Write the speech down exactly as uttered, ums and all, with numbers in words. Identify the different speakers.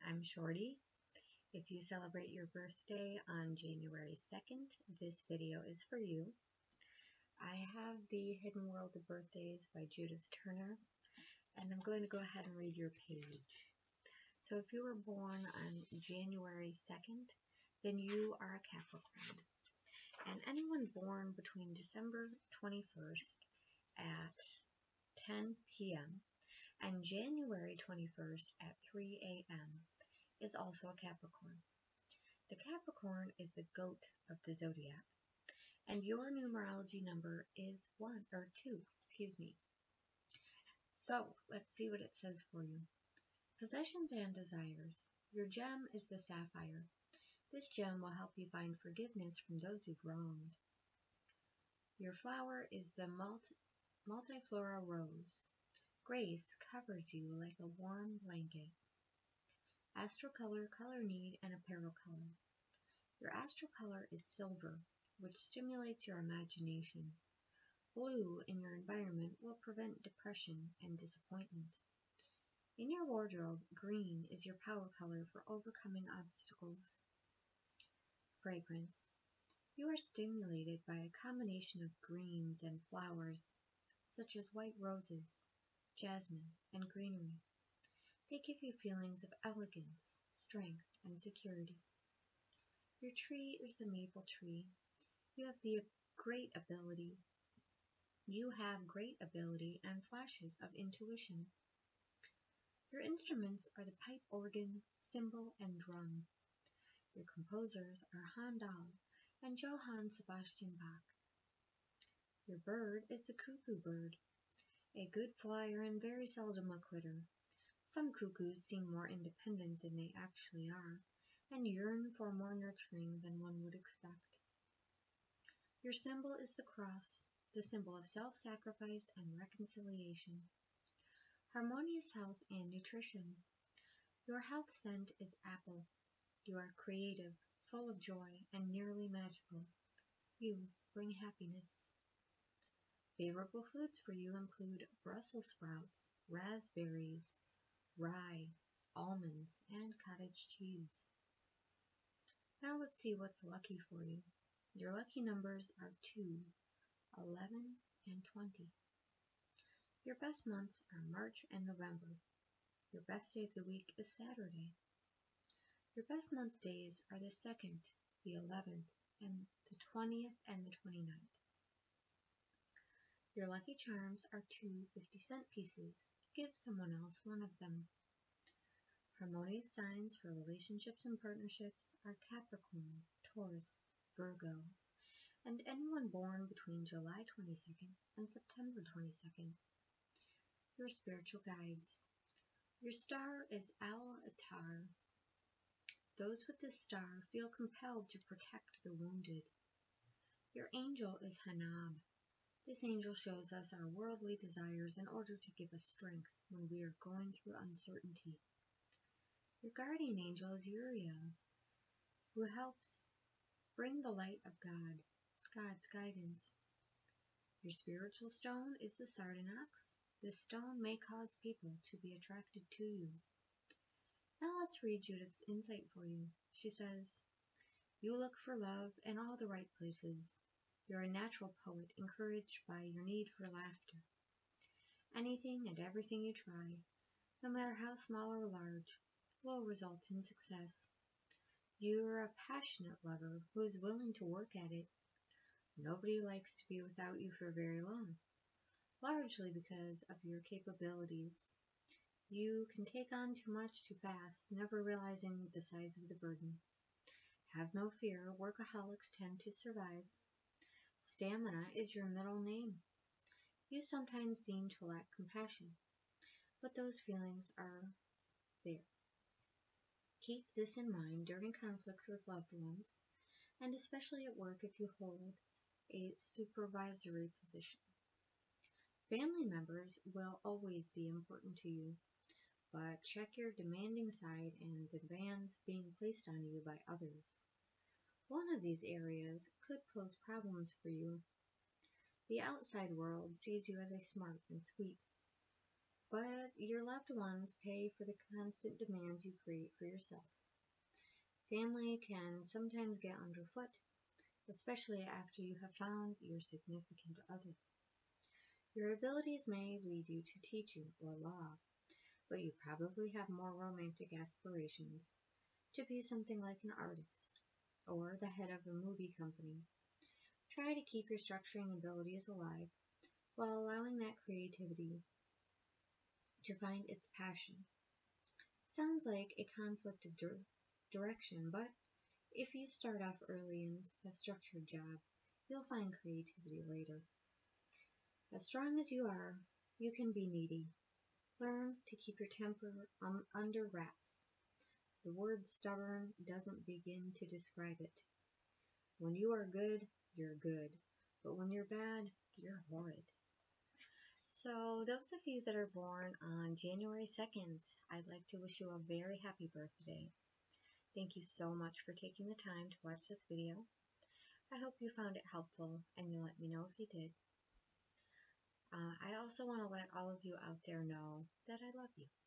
Speaker 1: I'm Shorty. If you celebrate your birthday on January second, this video is for you. I have the Hidden World of Birthdays by Judith Turner, and I'm going to go ahead and read your page. So if you were born on January second, then you are a Capricorn. And anyone born between December twenty-first at ten p m and January twenty-first at three a m is also a Capricorn. The Capricorn is the goat of the zodiac, and your numerology number is one or two, excuse me. So let's see what it says for you. Possessions and desires. Your gem is the sapphire. This gem will help you find forgiveness from those you've wronged. Your flower is the multi multiflora rose. Grace covers you like a warm blanket. Astral color, color need, and apparel color. Your astral color is silver, which stimulates your imagination. Blue in your environment will prevent depression and disappointment. In your wardrobe, green is your power color for overcoming obstacles. Fragrance. You are stimulated by a combination of greens and flowers, such as white roses, jasmine, and greenery. They give you feelings of elegance, strength, and security. Your tree is the maple tree. You have the great ability. You have great ability and flashes of intuition. Your instruments are the pipe organ, cymbal, and drum. Your composers are Handel and Johann Sebastian Bach. Your bird is the cuckoo bird, a good flyer and very seldom a quitter. Some cuckoos seem more independent than they actually are, and yearn for more nurturing than one would expect. Your symbol is the cross, the symbol of self-sacrifice and reconciliation. Harmonious health and nutrition. Your health scent is apple. You are creative, full of joy, and nearly magical. You bring happiness. Favorable foods for you include Brussels sprouts, raspberries, rye, almonds, and cottage cheese. Now let's see what's lucky for you. Your lucky numbers are two, eleven, and twenty. Your best months are March and November. Your best day of the week is Saturday. Your best month days are the second, the eleventh, and the twentieth, and the twenty-ninth. Your lucky charms are two fifty-cent pieces. Give someone else one of them. Harmonious signs for relationships and partnerships are Capricorn, Taurus, Virgo, and anyone born between July twenty-second and September twenty-second. Your spiritual guides. Your star is Al-Atar. Those with this star feel compelled to protect the wounded. Your angel is Hanab. This angel shows us our worldly desires in order to give us strength when we are going through uncertainty. Your guardian angel is Uriel, who helps bring the light of God, God's guidance. Your spiritual stone is the sardonyx. This stone may cause people to be attracted to you. Now let's read Judith's insight for you. She says, you look for love in all the right places. You're a natural poet, encouraged by your need for laughter. Anything and everything you try, no matter how small or large, will result in success. You're a passionate lover who is willing to work at it. Nobody likes to be without you for very long, largely because of your capabilities. You can take on too much too fast, never realizing the size of the burden. Have no fear, workaholics tend to survive. Stamina is your middle name. You sometimes seem to lack compassion, but those feelings are there. Keep this in mind during conflicts with loved ones, and especially at work if you hold a supervisory position. Family members will always be important to you, but check your demanding side and demands being placed on you by others. One of these areas could pose problems for you. The outside world sees you as a smart and sweet but your loved ones pay for the constant demands you create for yourself. Family can sometimes get underfoot, especially after you have found your significant other. Your abilities may lead you to teaching or law, but you probably have more romantic aspirations to be something like an artist or the head of a movie company. Try to keep your structuring abilities alive while allowing that creativity to find its passion. Sounds like a conflict of dir- direction, but if you start off early in a structured job, you'll find creativity later. As strong as you are, you can be needy. Learn to keep your temper um, under wraps. The word stubborn doesn't begin to describe it. When you are good, you're good. But when you're bad, you're horrid. So, those of you that are born on January second, I'd like to wish you a very happy birthday. Thank you so much for taking the time to watch this video. I hope you found it helpful, and you'll let me know if you did. Uh, I also want to let all of you out there know that I love you.